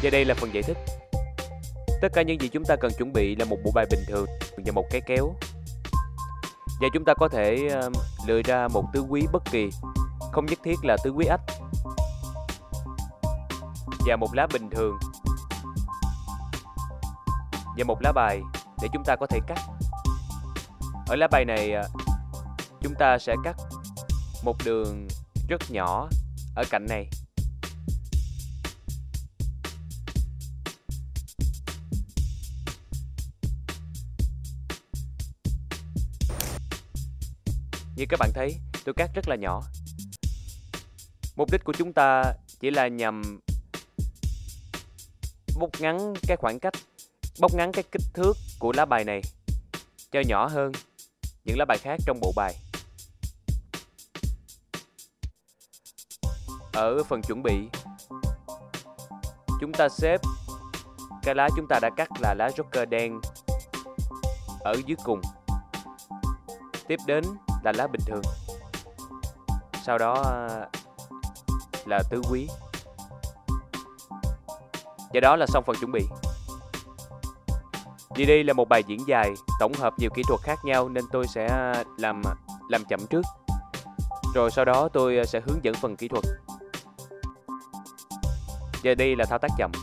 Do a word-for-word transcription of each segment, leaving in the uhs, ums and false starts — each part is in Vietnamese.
Và đây là phần giải thích. Tất cả những gì chúng ta cần chuẩn bị là một bộ bài bình thường và một cái kéo. Và chúng ta có thể uh, lựa ra một tứ quý bất kỳ, không nhất thiết là tứ quý ách. Và một lá bình thường. Và một lá bài để chúng ta có thể cắt. Ở lá bài này chúng ta sẽ cắt một đường rất nhỏ ở cạnh này. Như các bạn thấy, tôi cắt rất là nhỏ. Mục đích của chúng ta chỉ là nhằm bóc ngắn cái khoảng cách, bóc ngắn cái kích thước của lá bài này cho nhỏ hơn những lá bài khác trong bộ bài. Ở phần chuẩn bị, chúng ta xếp cái lá chúng ta đã cắt là lá Joker đen ở dưới cùng. Tiếp đến là lá bình thường. Sau đó là tứ quý. Và đó là xong phần chuẩn bị. Vì đây là một bài diễn dài, tổng hợp nhiều kỹ thuật khác nhau nên tôi sẽ làm làm chậm trước. Rồi sau đó tôi sẽ hướng dẫn phần kỹ thuật. Và đây là thao tác chậm.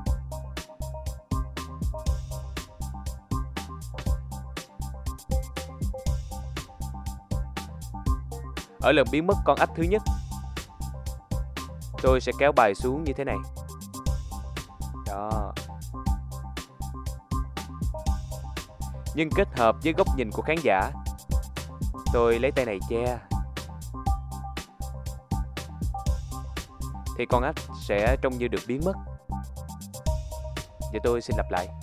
Ở lần biến mất con ách thứ nhất, tôi sẽ kéo bài xuống như thế này. Đó. Nhưng kết hợp với góc nhìn của khán giả, tôi lấy tay này che, thì con ách sẽ trông như được biến mất. Và tôi xin lặp lại.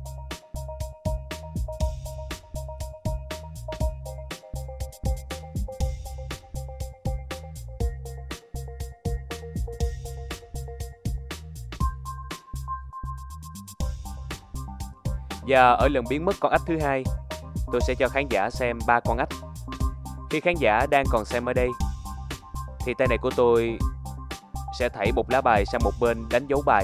Và ở lần biến mất con ách thứ hai, tôi sẽ cho khán giả xem ba con ách. Khi khán giả đang còn xem ở đây, thì tay này của tôi sẽ thảy một lá bài sang một bên đánh dấu bài.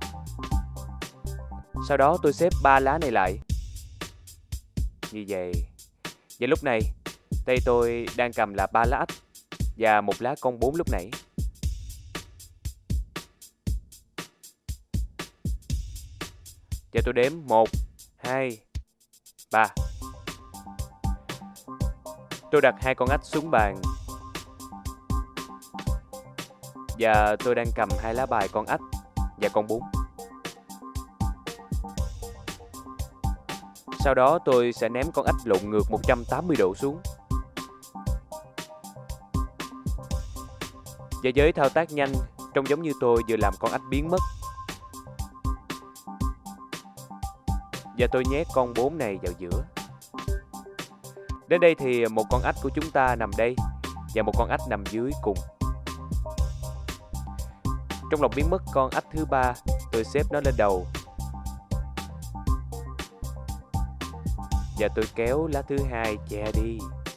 Sau đó tôi xếp ba lá này lại như vậy. Và lúc này tay tôi đang cầm là ba lá ách và một lá con bốn lúc nãy. Và tôi đếm một, hai, ba. Tôi đặt hai con ách xuống bàn. Và tôi đang cầm hai lá bài con ách và con bốn. Sau đó tôi sẽ ném con ách lộn ngược một trăm tám mươi độ xuống. Và với thao tác nhanh, trông giống như tôi vừa làm con ách biến mất. Và tôi nhét con bốn này vào giữa. Đến đây thì một con ách của chúng ta nằm đây và một con ách nằm dưới cùng. Trong lòng biến mất con ách thứ ba, tôi xếp nó lên đầu. Và tôi kéo lá thứ hai che đi.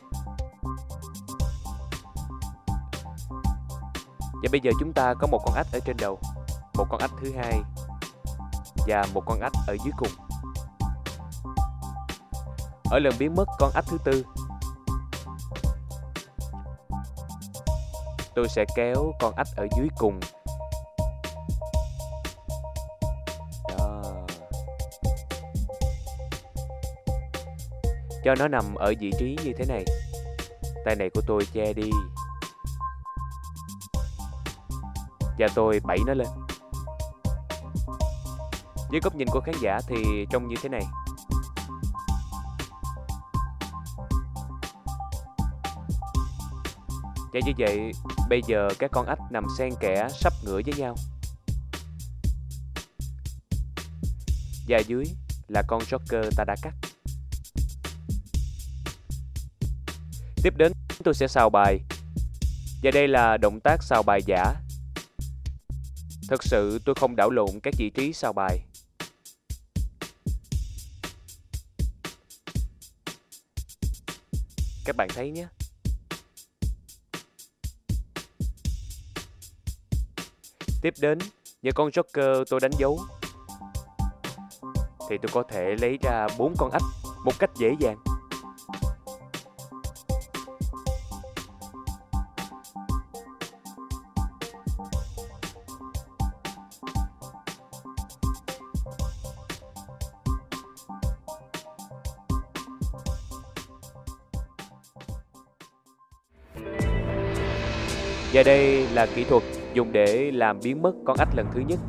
Và bây giờ chúng ta có một con ách ở trên đầu, một con ách thứ hai và một con ách ở dưới cùng. Ở lần biến mất con ách thứ tư, tôi sẽ kéo con ách ở dưới cùng. Đó. Cho nó nằm ở vị trí như thế này. Tay này của tôi che đi. Và tôi bẩy nó lên. Với góc nhìn của khán giả thì trông như thế này. Và như vậy, bây giờ các con ách nằm xen kẽ sắp ngửa với nhau. Và dưới là con Joker ta đã cắt. Tiếp đến tôi sẽ xào bài. Và đây là động tác xào bài giả. Thực sự tôi không đảo lộn các vị trí xào bài. Các bạn thấy nhé. Tiếp đến Nhờ con Joker tôi đánh dấu thì tôi có thể lấy ra bốn con ếch một cách dễ dàng. Và đây là kỹ thuật dùng để làm biến mất con ếch lần thứ nhất.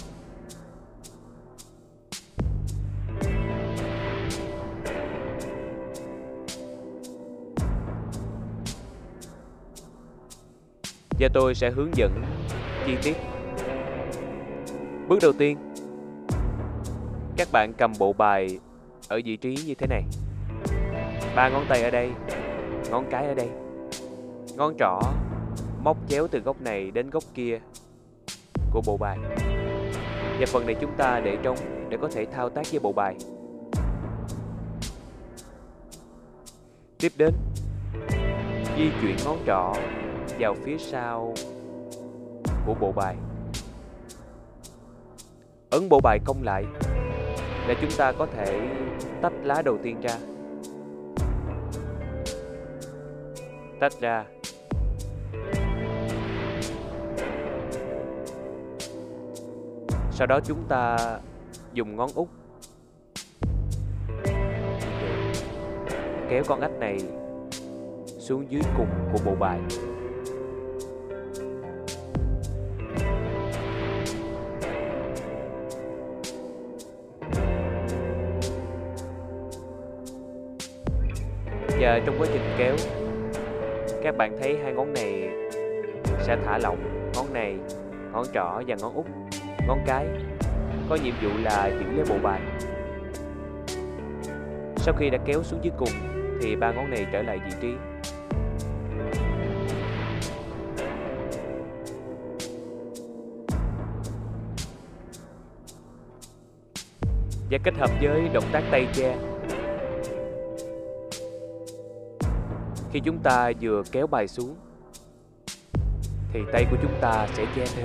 Và tôi sẽ hướng dẫn chi tiết. Bước đầu tiên, các bạn cầm bộ bài ở vị trí như thế này. Ba ngón tay ở đây, ngón cái ở đây, ngón trỏ móc chéo từ góc này đến góc kia của bộ bài. Và phần này chúng ta để trống để có thể thao tác với bộ bài. Tiếp đến, di chuyển ngón trỏ vào phía sau của bộ bài. Ấn bộ bài cong lại để chúng ta có thể tách lá đầu tiên ra. Tách ra. Sau đó chúng ta dùng ngón út kéo con ếch này xuống dưới cùng của bộ bài. Và trong quá trình kéo, các bạn thấy hai ngón này sẽ thả lỏng. Ngón này, ngón trỏ và ngón út, ngón cái có nhiệm vụ là giữ lấy bộ bài. Sau khi đã kéo xuống dưới cùng thì ba ngón này trở lại vị trí. Và kết hợp với động tác tay che, khi chúng ta vừa kéo bài xuống thì tay của chúng ta sẽ che theo.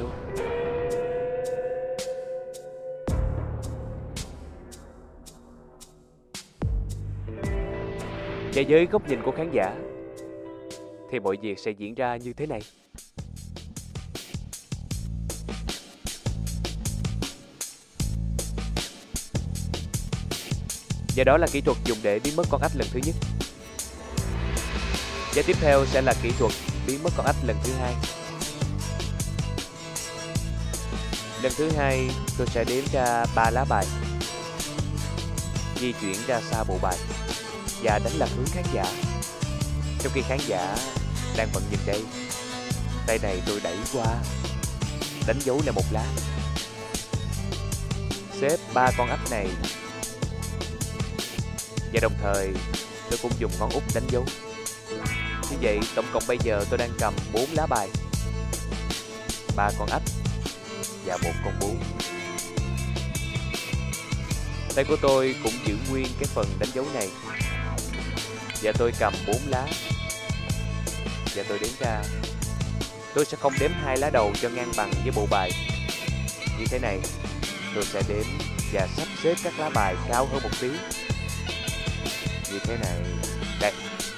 Và với góc nhìn của khán giả thì mọi việc sẽ diễn ra như thế này. Và đó là kỹ thuật dùng để biến mất con ếch lần thứ nhất. Và tiếp theo sẽ là kỹ thuật biến mất con ếch lần thứ hai. Lần thứ hai tôi sẽ đếm ra ba lá bài, di chuyển ra xa bộ bài và đánh lạc hướng khán giả. Trong khi khán giả đang vẫn nhìn đây, tay này tôi đẩy qua, đánh dấu là một lá, xếp ba con ếch này, và đồng thời tôi cũng dùng ngón út đánh dấu. Như vậy tổng cộng bây giờ tôi đang cầm bốn lá bài, ba con ếch và một con bướm. Tay của tôi cũng giữ nguyên cái phần đánh dấu này. Và tôi cầm bốn lá. Và tôi đếm ra. Tôi sẽ không đếm hai lá đầu cho ngang bằng với bộ bài. Như thế này. Tôi sẽ đếm và sắp xếp các lá bài cao hơn một tí. Như thế này. Đây.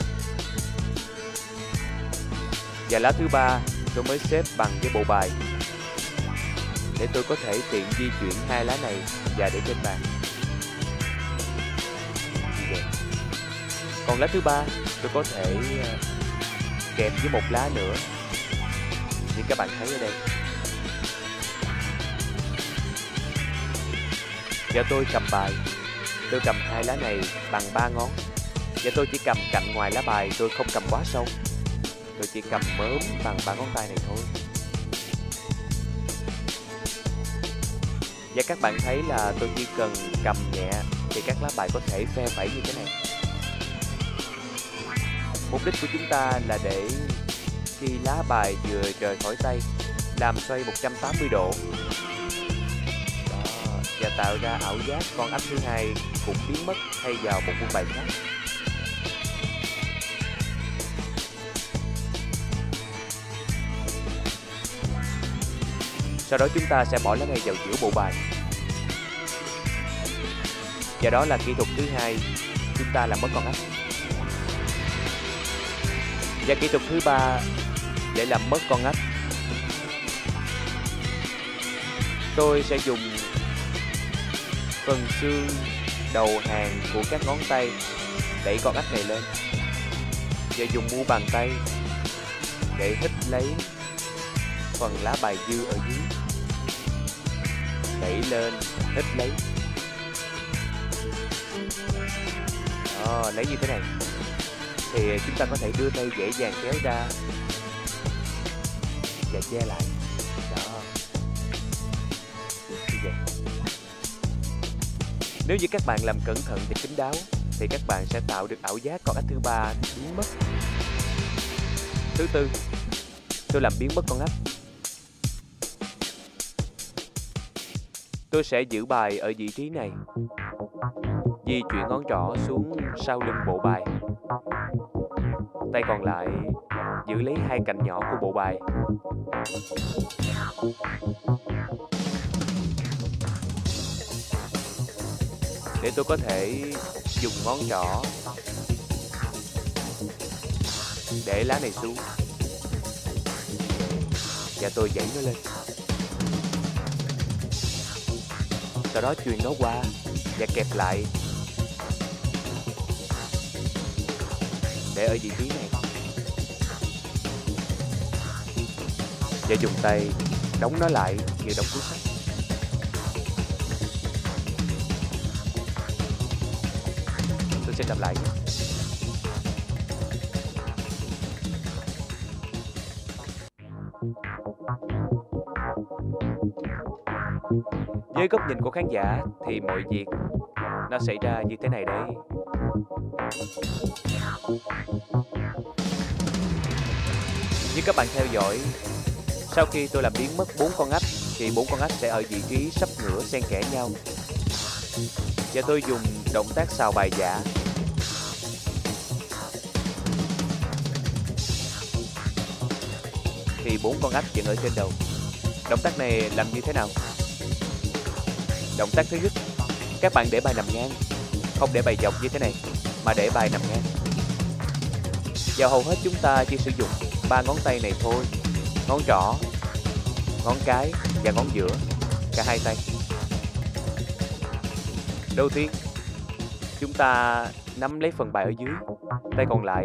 Và lá thứ ba tôi mới xếp bằng với bộ bài, để tôi có thể tiện di chuyển hai lá này và để trên bàn. Còn lá thứ ba tôi có thể kẹp với một lá nữa, như các bạn thấy ở đây. Và tôi cầm bài, tôi cầm hai lá này bằng ba ngón. Và tôi chỉ cầm cạnh ngoài lá bài, tôi không cầm quá sâu. Tôi chỉ cầm mớm bằng ba ngón tay này thôi. Và các bạn thấy là tôi chỉ cần cầm nhẹ thì các lá bài có thể phe phẩy như thế này. Mục đích của chúng ta là để khi lá bài vừa rời khỏi tay, làm xoay một trăm tám mươi độ. Đó, và tạo ra ảo giác con ếch thứ hai cũng biến mất thay vào một quân bài khác. Sau đó chúng ta sẽ bỏ lá ngay vào giữa bộ bài. Và đó là kỹ thuật thứ hai, chúng ta làm mất con ếch. Và kỹ thuật thứ ba để làm mất con ếch, tôi sẽ dùng phần xương đầu hàng của các ngón tay đẩy con ếch này lên, và dùng mu bàn tay để hít lấy phần lá bài dư ở dưới, đẩy lên, hít lấy. Đó, lấy như thế này thì chúng ta có thể đưa tay dễ dàng kéo ra và che lại. Đó, như vậy. Nếu như các bạn làm cẩn thận và kín đáo thì các bạn sẽ tạo được ảo giác con ếch thứ ba biến mất. Thứ tư, tôi làm biến mất con ếch. Tôi sẽ giữ bài ở vị trí này, di chuyển ngón trỏ xuống sau lưng bộ bài, tay còn lại giữ lấy hai cạnh nhỏ của bộ bài. Để tôi có thể dùng ngón trỏ để lá này xuống, và tôi giãy nó lên. Sau đó chuyền nó qua và kẹp lại để ở vị trí này, và dùng tay đóng nó lại như đóng túi sách. Tôi sẽ làm lại nhé. Với góc nhìn của khán giả thì mọi việc nó xảy ra như thế này đấy. Như các bạn theo dõi, sau khi tôi làm biến mất bốn con ếch thì bốn con ếch sẽ ở vị trí sắp ngửa xen kẽ nhau. Và tôi dùng động tác xào bài giả. Thì bốn con ếch vẫn ở trên đầu. Động tác này làm như thế nào? Động tác thứ nhất, các bạn để bài nằm ngang, không để bài dọc như thế này, mà để bài nằm ngang. Và hầu hết chúng ta chỉ sử dụng ba ngón tay này thôi: ngón trỏ, ngón cái và ngón giữa, cả hai tay. Đầu tiên, chúng ta nắm lấy phần bài ở dưới, tay còn lại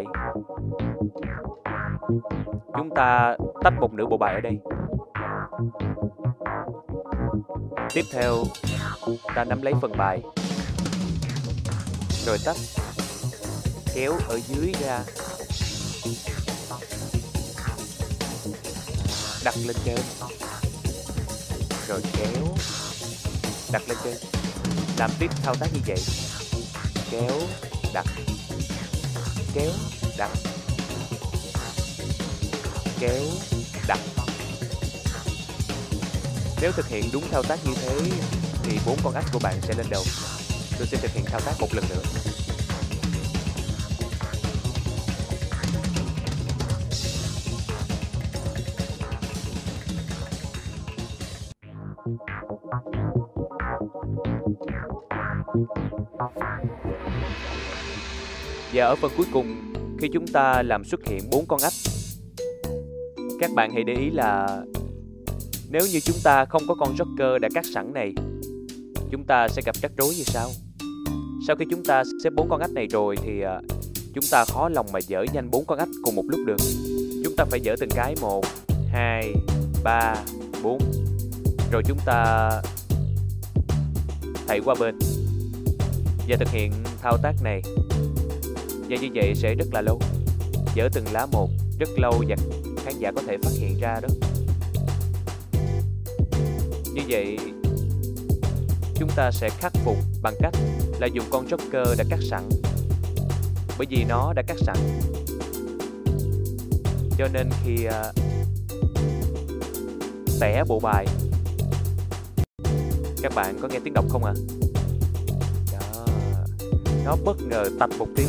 chúng ta tách một nửa bộ bài ở đây. Tiếp theo, ta nắm lấy phần bài, rồi tách, kéo ở dưới ra, đặt lên trên, rồi kéo, đặt lên trên. Làm tiếp thao tác như vậy: kéo, đặt, kéo, đặt, kéo, đặt. Nếu thực hiện đúng thao tác như thế thì bốn con ếch của bạn sẽ lên đầu. Tôi sẽ thực hiện thao tác một lần nữa. Và ở phần cuối cùng, khi chúng ta làm xuất hiện bốn con ếch, các bạn hãy để ý là nếu như chúng ta không có con Joker đã cắt sẵn này, chúng ta sẽ gặp rắc rối như sau. Sau khi chúng ta xếp bốn con ếch này rồi thì chúng ta khó lòng mà dỡ nhanh bốn con ếch cùng một lúc được. Chúng ta phải dỡ từng cái một, hai, ba, bốn. Rồi chúng ta thảy qua bên và thực hiện thao tác này. Và như vậy sẽ rất là lâu. Dỡ từng lá một rất lâu và khán giả có thể phát hiện ra đó. Như vậy chúng ta sẽ khắc phục bằng cách là dùng con Joker đã cắt sẵn. Bởi vì nó đã cắt sẵn, cho nên khi uh, tẻ bộ bài, các bạn có nghe tiếng động không ạ? À? Đó, nó bất ngờ tạch một tiếng.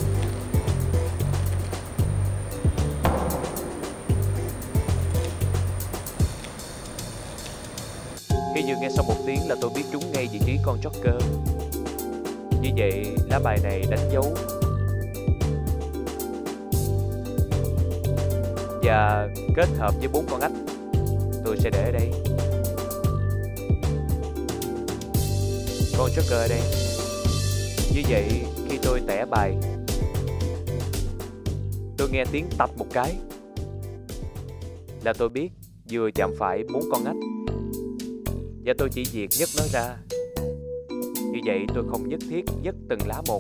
Khi vừa nghe xong một tiếng là tôi biết trúng ngay vị trí con Joker. Như vậy lá bài này đánh dấu và kết hợp với bốn con ếch, tôi sẽ để ở đây. Con Joker ở đây. Như vậy khi tôi tẻ bài, tôi nghe tiếng tạch một cái là tôi biết vừa chạm phải bốn con ếch, và tôi chỉ việc nhấc nó ra. Như vậy tôi không nhất thiết nhấc từng lá một.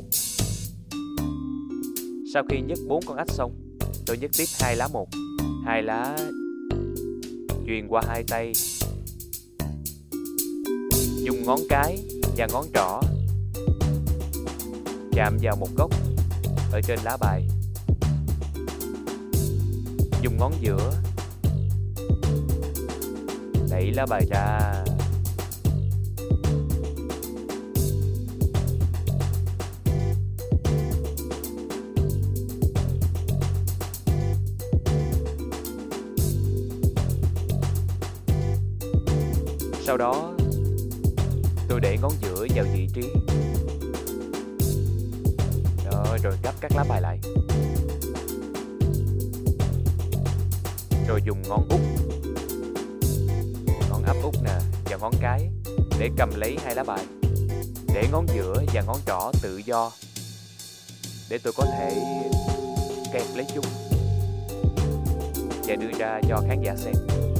Sau khi nhấc bốn con ếch xong, tôi nhấc tiếp hai lá một. Hai lá truyền qua hai tay, dùng ngón cái và ngón trỏ chạm vào một góc ở trên lá bài, dùng ngón giữa đẩy lá bài ra. Sau đó tôi để ngón giữa vào vị trí đó, rồi gấp các lá bài lại, rồi dùng ngón út, ngón áp út nè và ngón cái để cầm lấy hai lá bài, để ngón giữa và ngón trỏ tự do để tôi có thể kẹp lấy chúng và đưa ra cho khán giả xem.